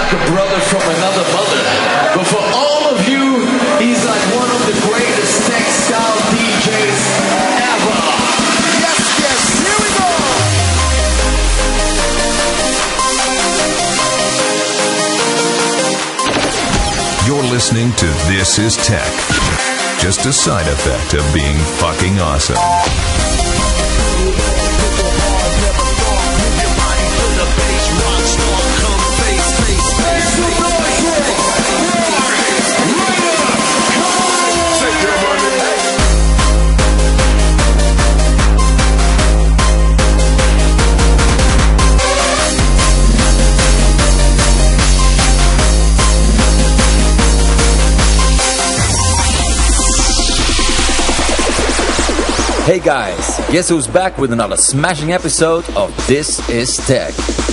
like a brother from another mother. But for all of you, he's like one of the greatest textile DJs ever. Yes, yes, here we go. You're listening to This Is Tech. Just a side effect of being fucking awesome. Hey guys, guess who's back with another smashing episode of This Is Tech.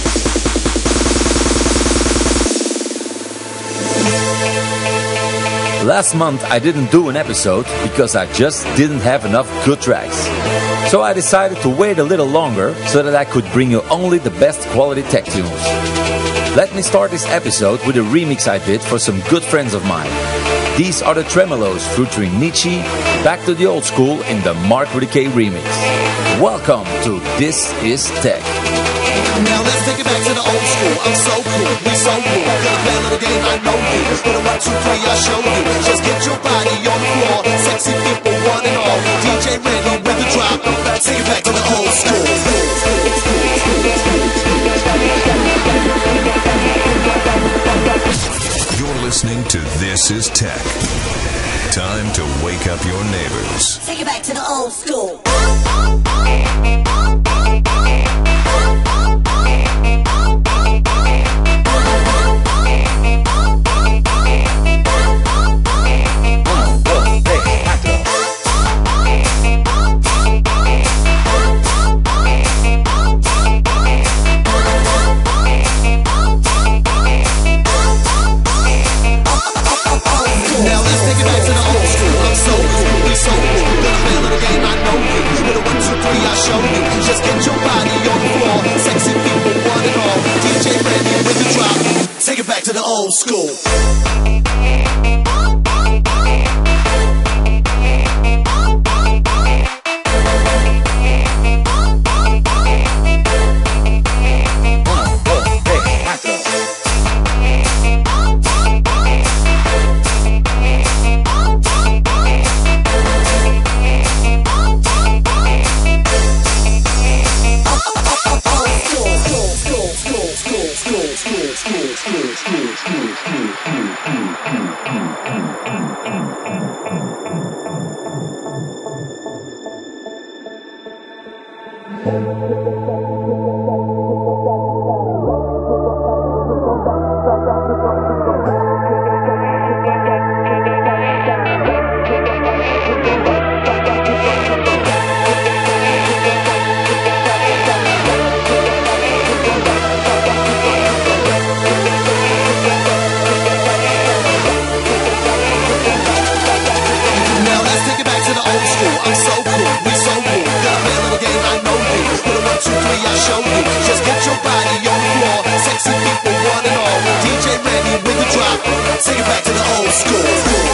Last month I didn't do an episode because I just didn't have enough good tracks. So I decided to wait a little longer so that I could bring you only the best quality tech tunes. Let me start this episode with a remix I did for some good friends of mine. These are the Tremolos featuring Nietzsche, back to the old school in the Mark with a K remix. Welcome to This Is Tech. Now let's take it back to the old school. I'm so cool, we so cool. Gonna play a little game, I know you. With a 1, 2, 3, I'll show you. Just get your body on the floor. Sexy people, one and all. DJ Randy with the drop. Take it back to the old school. You're listening to This Is Tech. Time to wake up your neighbors. Take it back to the old school. Take it back to the old school. Take it back to the old school.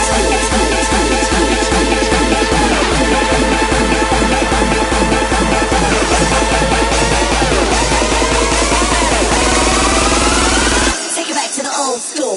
Take it back to the old school.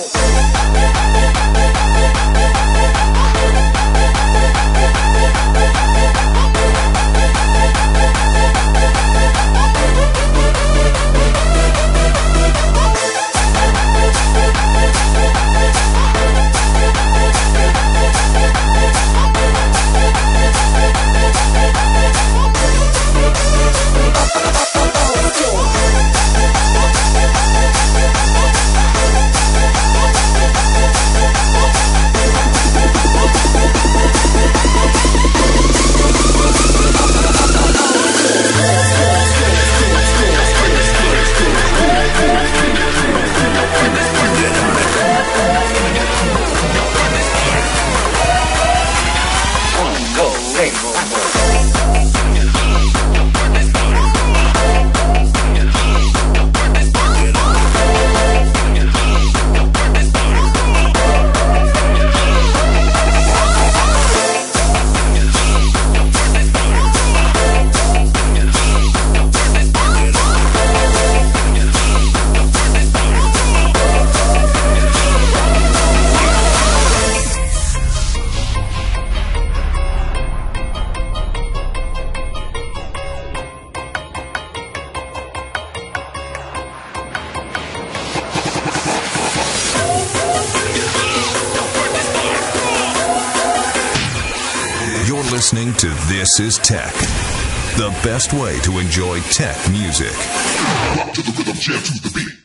listening to This Is Tech, the best way to enjoy tech music. Rock to the rhythm, jam to the beat.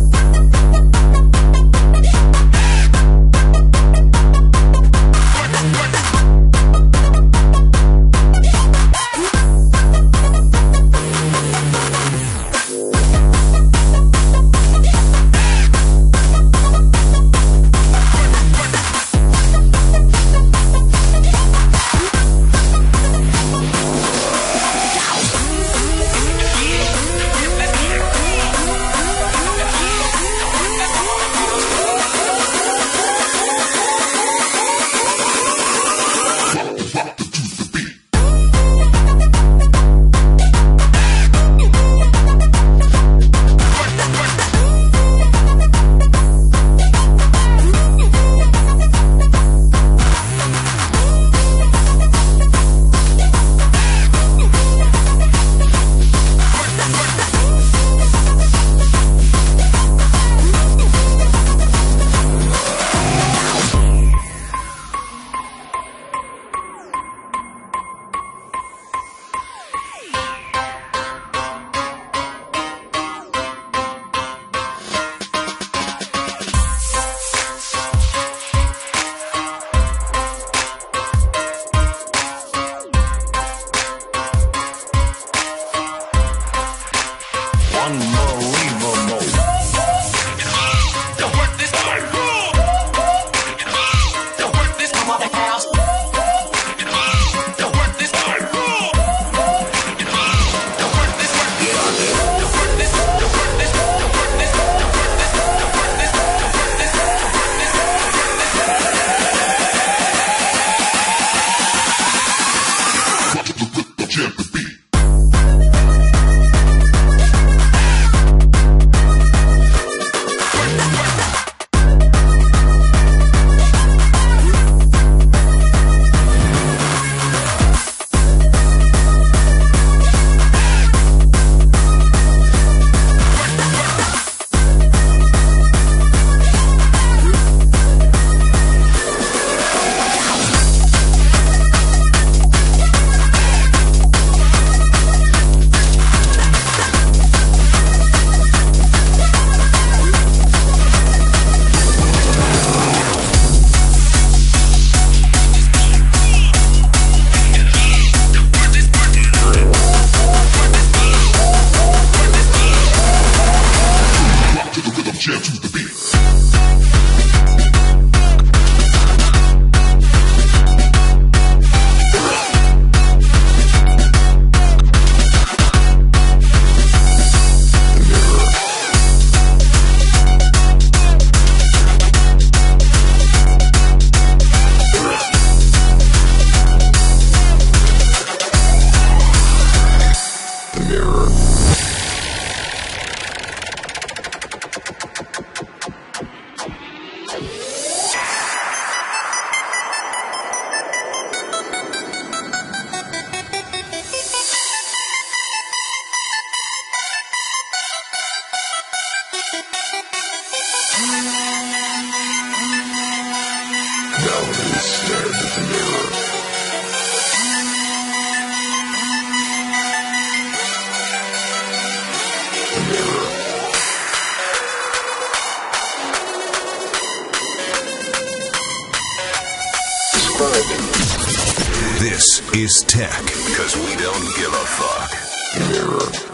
This is tech, because we don't give a fuck. Mirror.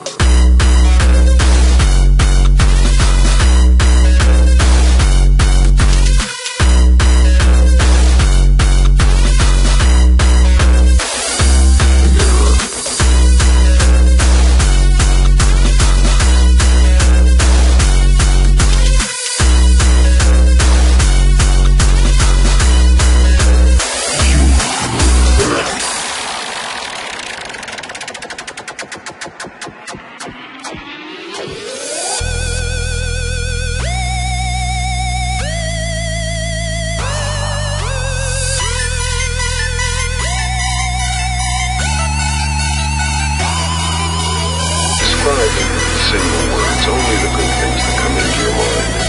Single words, only the good things that come into your mind.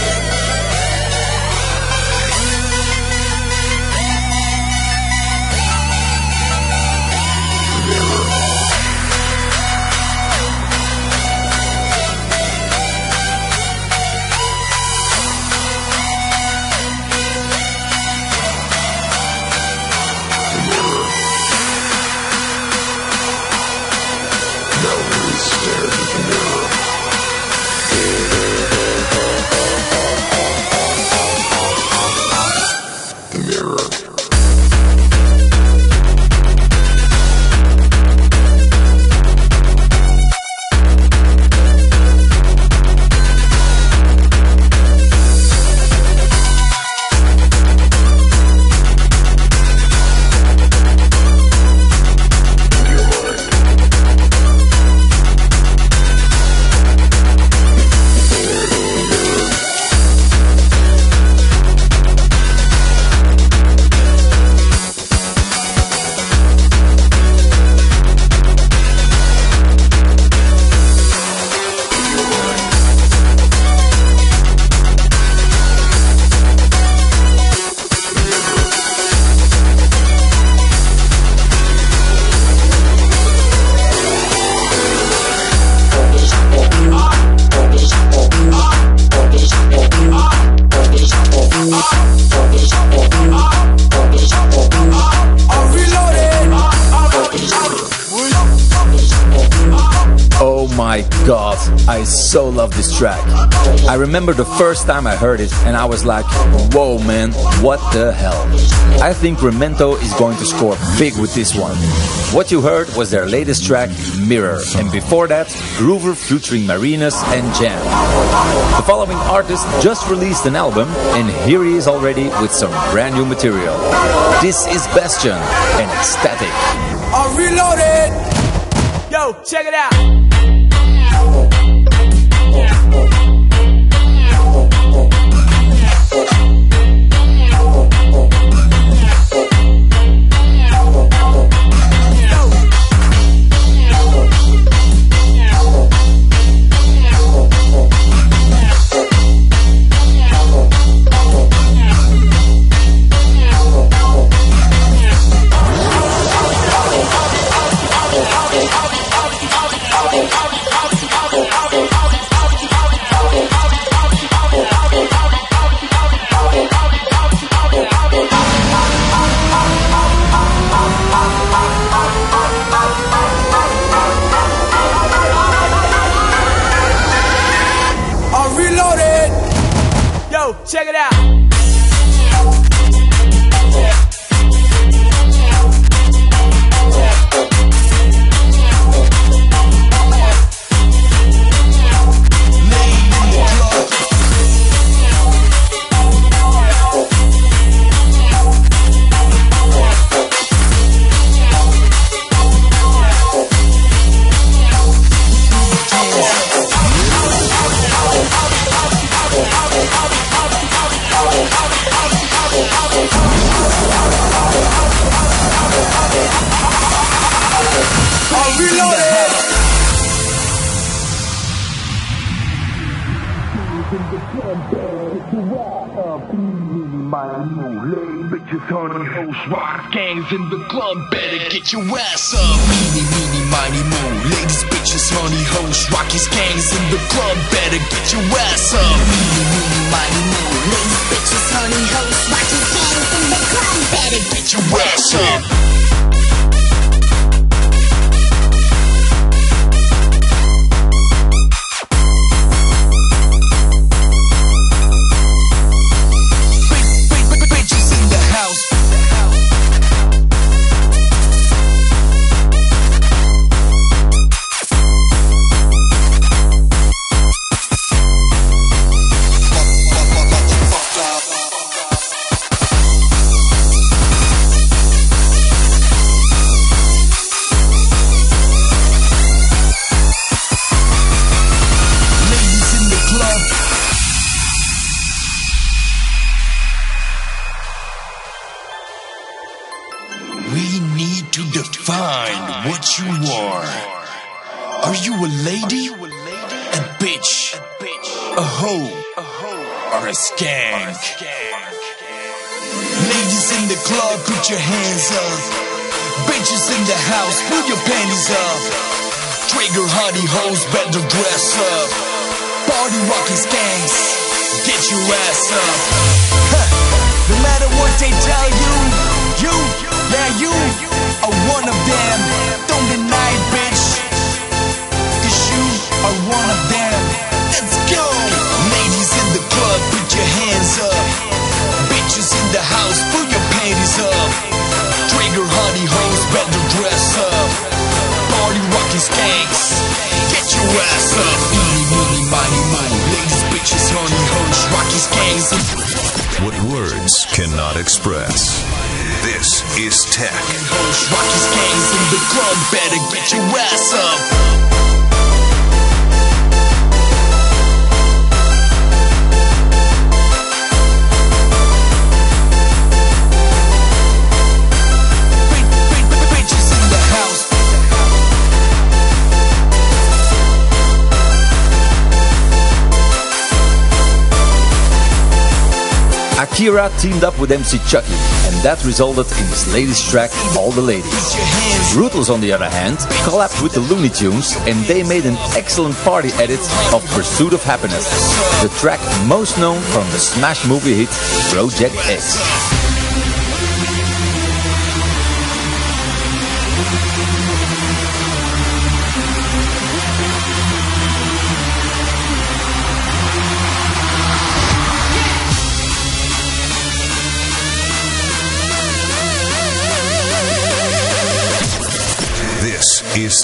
my god, I so love this track. I remember the first time I heard it and I was like, whoa man, what the hell. I think Remento is going to score big with this one. What you heard was their latest track, Mirror, and before that, Groover featuring Marinas and Jam. The following artist just released an album and here he is already with some brand new material. This is Bastion and Ecstatic. I'm reloaded. Yo, check it out. Check it out. Bitches, honey, hoes, rock gangs in the club, better get your ass up. Meeny, meeny, miny, moe. Ladies, bitches, honey, hoes, rockies, gangs in the club, better get your ass up. Meeny, meeny, miny, moe. Ladies, bitches, honey, hoes, rockies, gangs in the club, better get your ass up. What you are. Are you a lady? A bitch? A hoe? Or a skank? Ladies in the club, put your hands up. Bitches in the house, put your panties up. Trigger honey hoes, better dress up. Party rockin' skanks, get your ass up. No matter what they tell you, you are one of them. Don't deny it, bitch, 'cause you are one of them. Let's go. Ladies in the club, put your hands up. Bitches in the house, put your panties up. Trigger honey hoes, better dress up. Party rockin' skanks, get your ass up. Eeny, meeny, miny, moe. Ladies, bitches, honey hoes, rockies, gangs. What words cannot express. This is Tech. Rockies, gangs in the club, better get your ass up. Bitches in the house. Akira teamed up with MC Chucky, and that resulted in his latest track, All the Ladies. Ruthless, on the other hand, collabed with the Looney Tunes, and they made an excellent party edit of Pursuit of Happiness, the track most known from the smash movie hit Project X.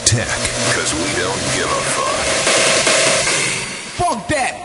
Tech, because we don't give a fuck. Fuck that!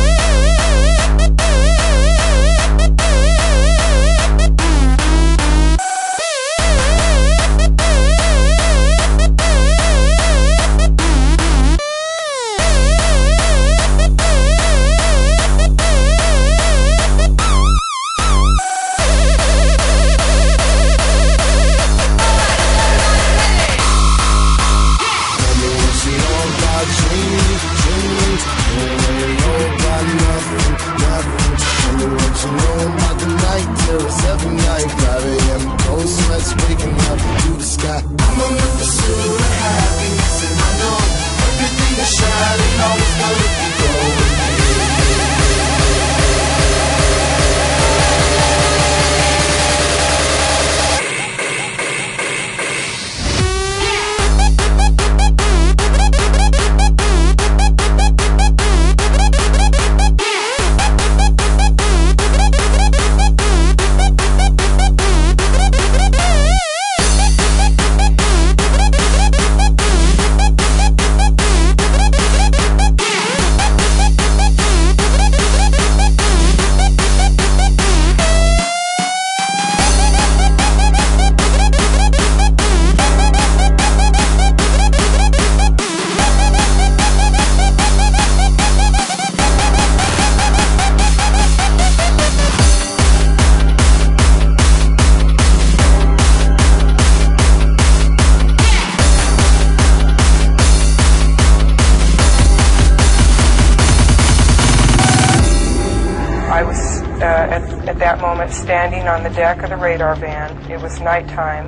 At that moment standing on the deck of the radar van. It was nighttime,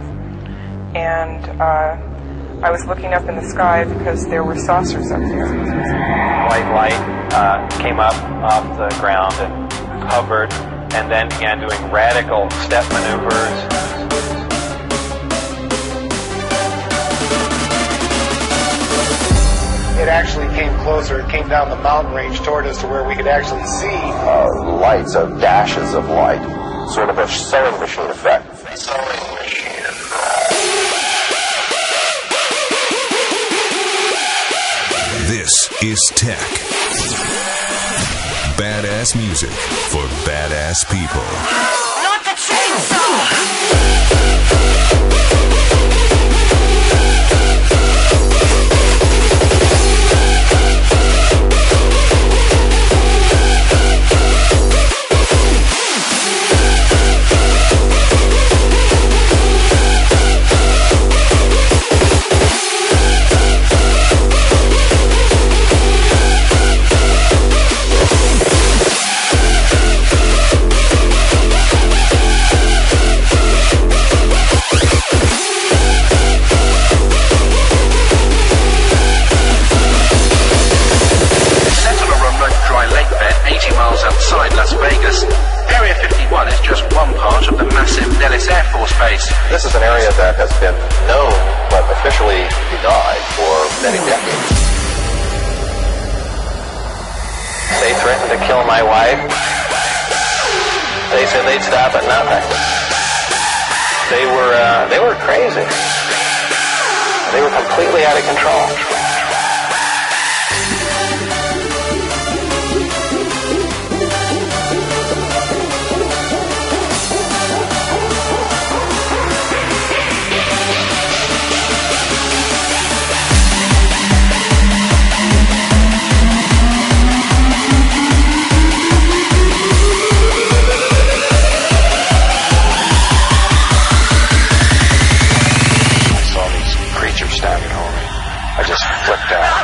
and I was looking up in the sky because there were saucers up there. White light came up off the ground and hovered, and then began doing radical step maneuvers. It actually came closer. It came down the mountain range toward us to where we could actually see Lights, dashes of light, sort of a sewing machine effect. This is Tech. Badass music for badass people. Not the chainsaw! This is an area that has been known but officially denied for many decades. They threatened to kill my wife. They said they'd stop at nothing. They were crazy. They were completely out of control. Standing over me. I just flipped out.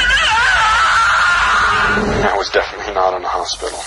I was definitely not in a hospital.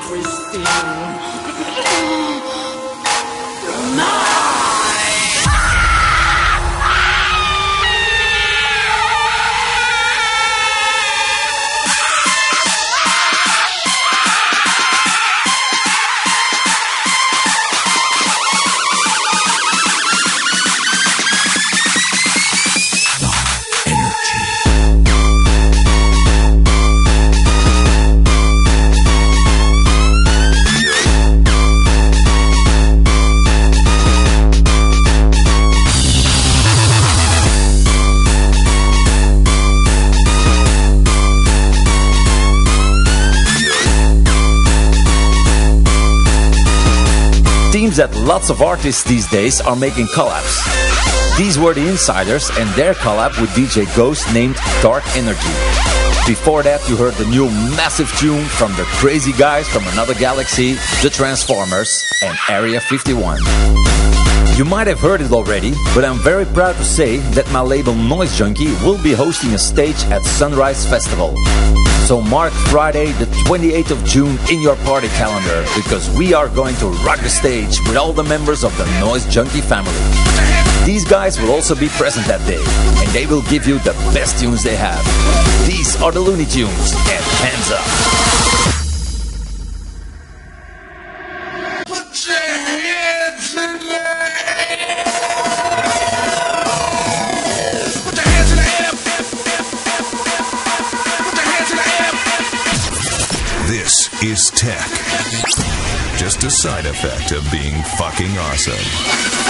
Seems that lots of artists these days are making collabs. These were the Insiders and their collab with DJ Ghost named Dark Energy. Before that you heard the new massive tune from the crazy guys from another galaxy, the Transformers and Area 51. You might have heard it already, but I'm very proud to say that my label Noise Junkie will be hosting a stage at Sunrise Festival. So mark Friday the 28th of June in your party calendar, because we are going to rock the stage with all the members of the Noise Junkie family. These guys will also be present that day, and they will give you the best tunes they have. These are the Looney Tunes, and hands up! This is tech. Just a side effect of being fucking awesome.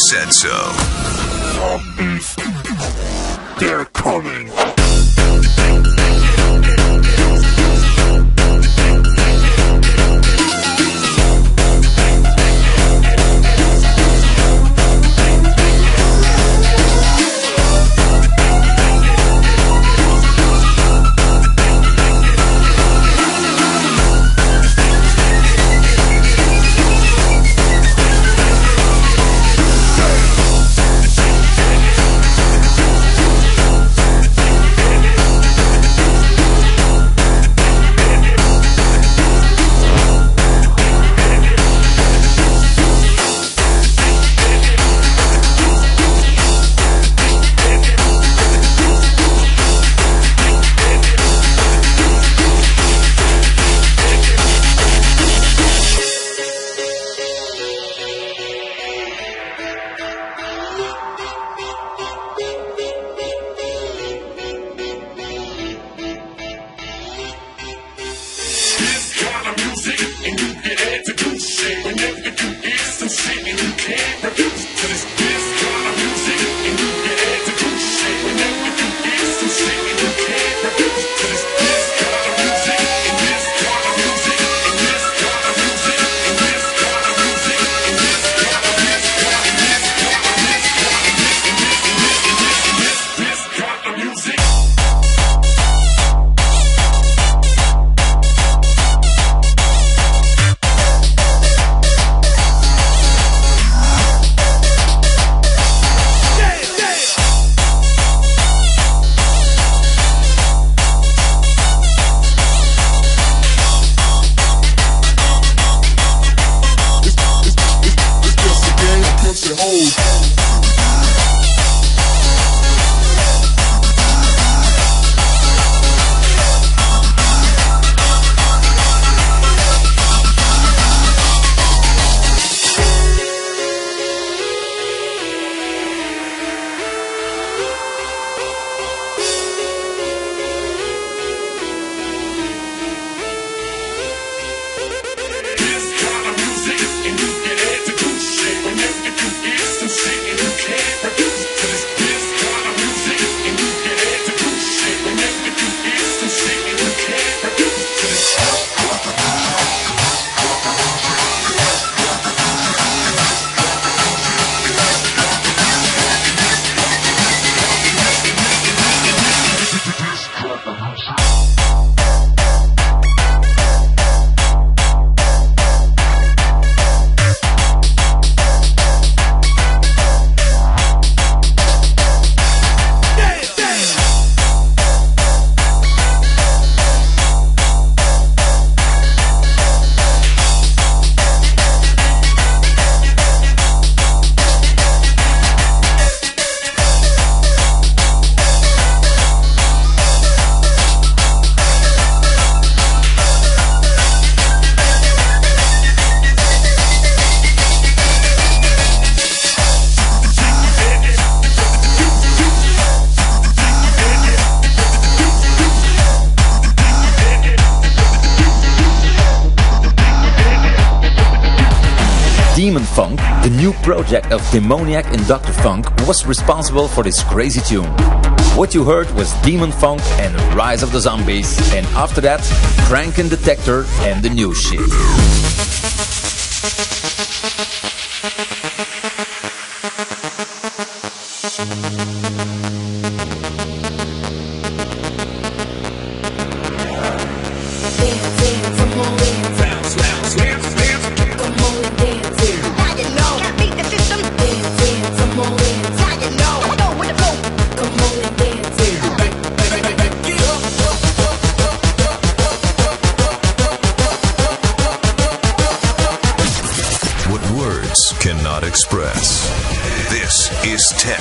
said so. Zombies. They're coming. Demon Funk, the new project of Demoniac and Dr. Funk, was responsible for this crazy tune. What you heard was Demon Funk and Rise of the Zombies, and after that, Crankin' Detector and the new shit. Cannot express. This is Tech.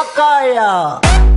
fuck are ya?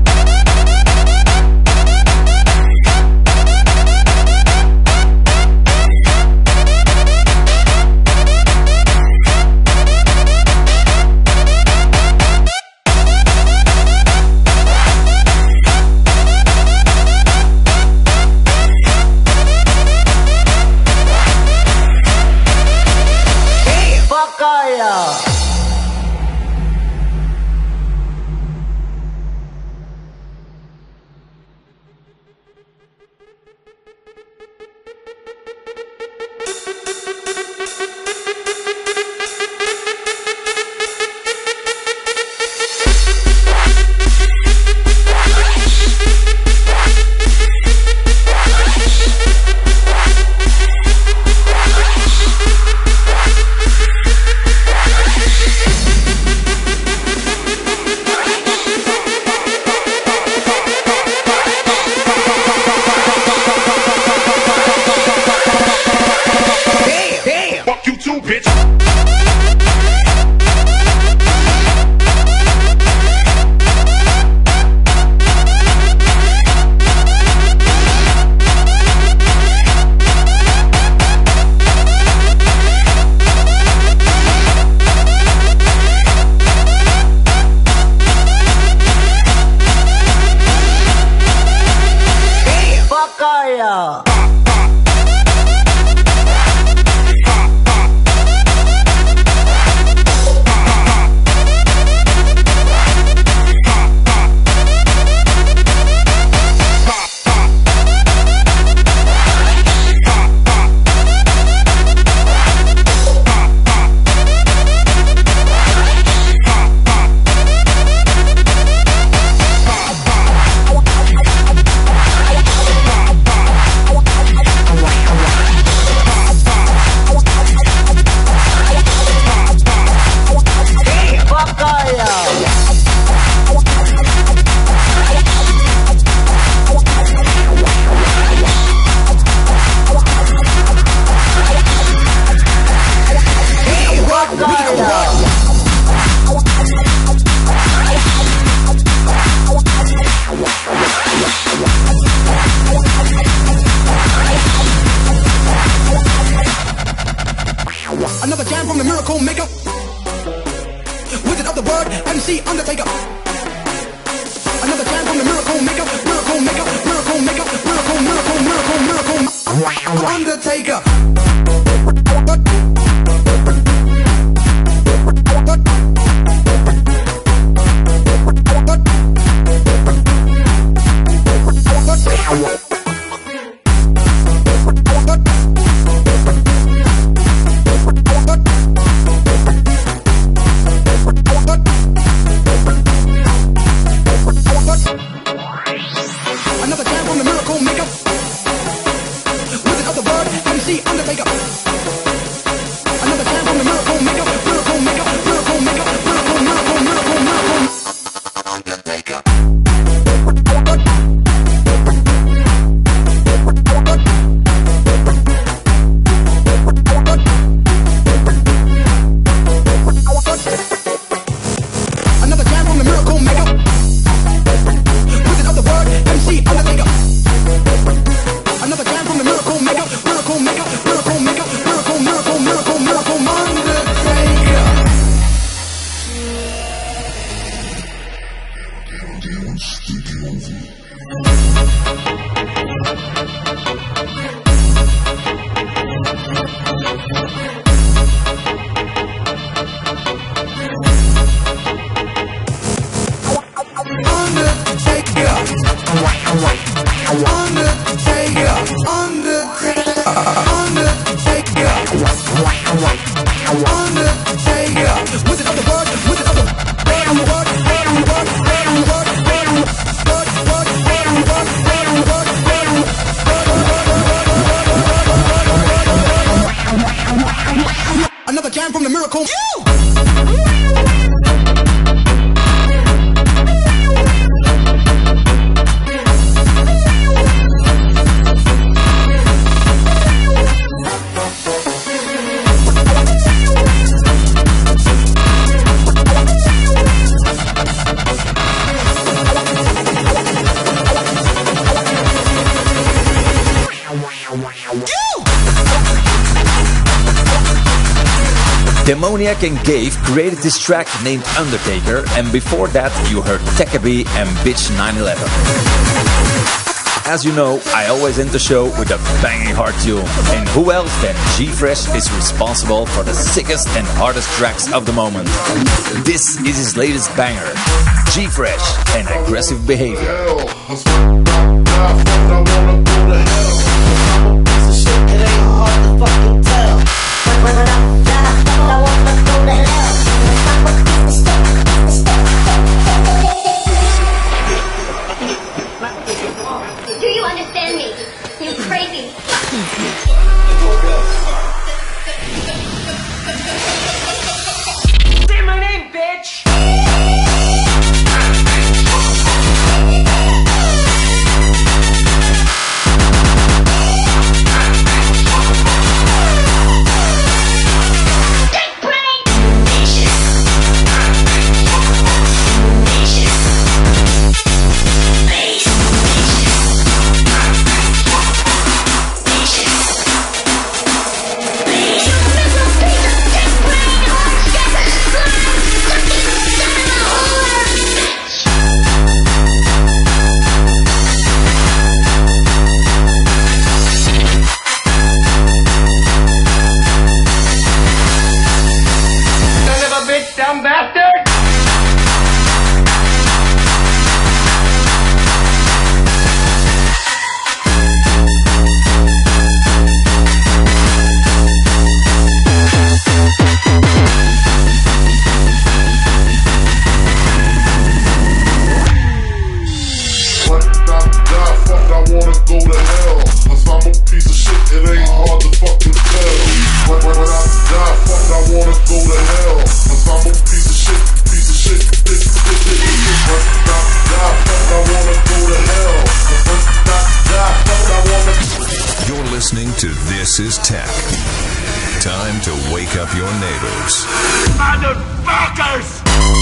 Another jam from the Miracle Maker, Wizard of the Word, MC Undertaker. Another jam from the Miracle Maker, Miracle Maker, Miracle Maker, Miracle, Miracle, Miracle, Miracle, Undertaker. Another jam from the Miracle Maker, Wizard of the Word, MC Undertaker. Another jam from the Miracle Maker, Miracle Maker, Miracle Maker, Miracle, Miracle, Miracle, Miracle, Undertaker. Another jam from the Miracle Maker, Wizard of the Word, MC Undertaker. Another jam from the Miracle Maker, Miracle Maker, Miracle Maker, Miracle, Miracle, Miracle, Miracle, Undertaker. Demoniac and Gave created this track named Undertaker, and before that you heard Tekkaby and Bitch 911. As you know, I always end the show with a banging hard tune, and who else than G-Fresh is responsible for the sickest and hardest tracks of the moment. This is his latest banger, G-Fresh and Aggressive Behavior. Do you understand me? You crazy. Say my name, bitch! Dumb bastard! Fuck, I wanna go to hell. 'Cause I'm a piece of shit, it ain't hard to fucking tell. When I die, fuck, I wanna go to hell. 'Cause I'm a piece of shit, piece of shit, When I die, fuck, I wanna go to hell. When I die, fuck, I wanna. You're listening to This Is Tech. Time to wake up your neighbors. Motherfuckers!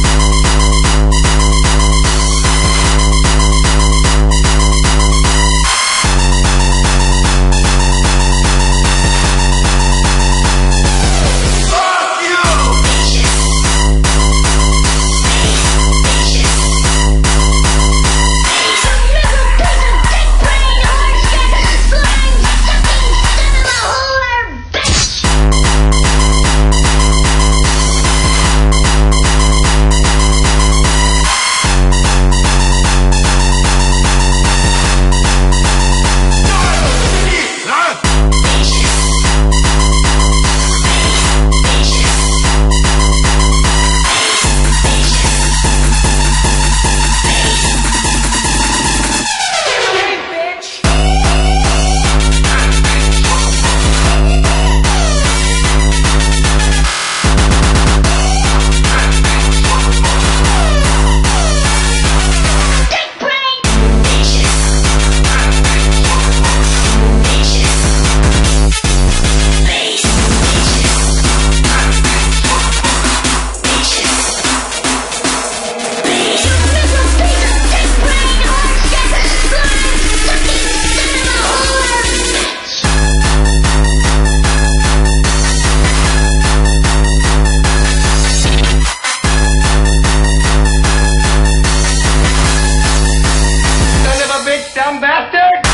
Dumb bastard!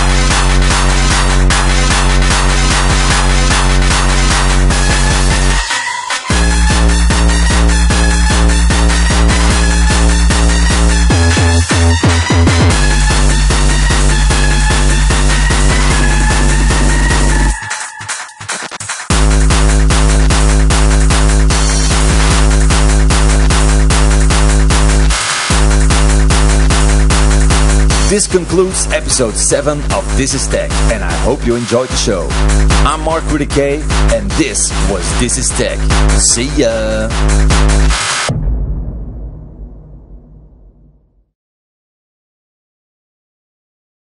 This concludes episode 7 of This Is Tech, and I hope you enjoyed the show. I'm Mark with a K, and this was This Is Tech. See ya!